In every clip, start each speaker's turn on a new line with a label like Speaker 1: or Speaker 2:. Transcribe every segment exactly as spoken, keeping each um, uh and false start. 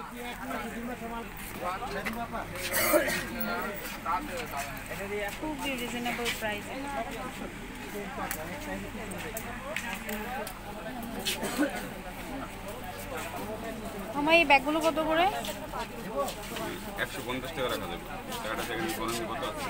Speaker 1: খুবই reasonable price. আমার এই ব্যাগগুলো কত করে?
Speaker 2: একশো পঞ্চাশ টাকা রাখা যাবে। টাকাটা সেখানে ইকোনমি কত আছে?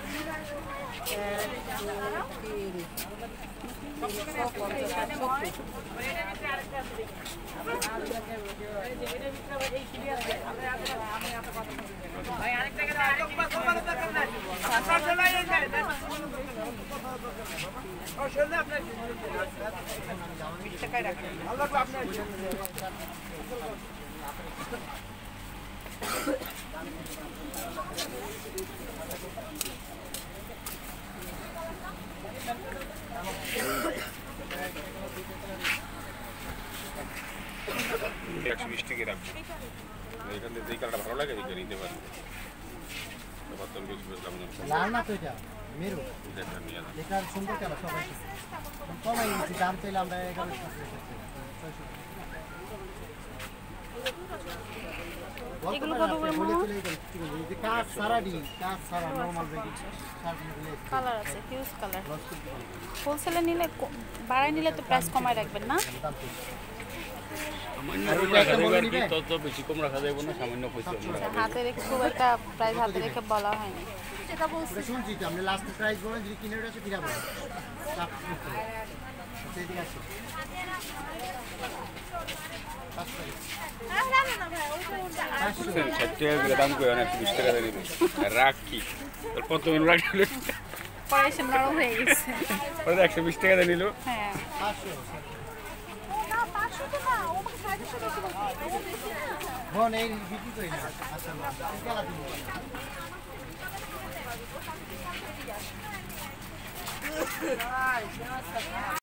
Speaker 2: একশো বিশ টাকা রাখবো। এখানে যে কালারটা ভালো লাগে ওইটা নিতে পারবো।
Speaker 3: লাল না তো এটা মেরু এটা সুন্দর কালার সবাই কমাই দিচ্ছি দাম চাইলে আমরা এগারোশো
Speaker 1: এগুলো কত করে মনে হয়?
Speaker 3: কাজ সারা দিন কাজ সারা নরমাল ব্যাগ
Speaker 1: কালার আছে হিউজ কালার। হোলসেলে নিলে বাড়ায় নিলে তো প্রাইস কমায় রাখবেন না? হাতে রেখে খুব একটা প্রাইস হাতে রেখে বলা হয়নি।
Speaker 3: শুনছি তো আপনি লাস্ট প্রাইস বলেন যদি কিনে আছে কিনা বলেন
Speaker 2: দাম করে অনেক বিশ টাকা দিয়ে রাখি কত রাখলে
Speaker 1: পয়সা নরম হয়ে গেছে।
Speaker 2: একশো বিশ টাকা দিয়ে নিল।
Speaker 1: হ্যাঁ
Speaker 3: বোন এই বিক্রি করি না।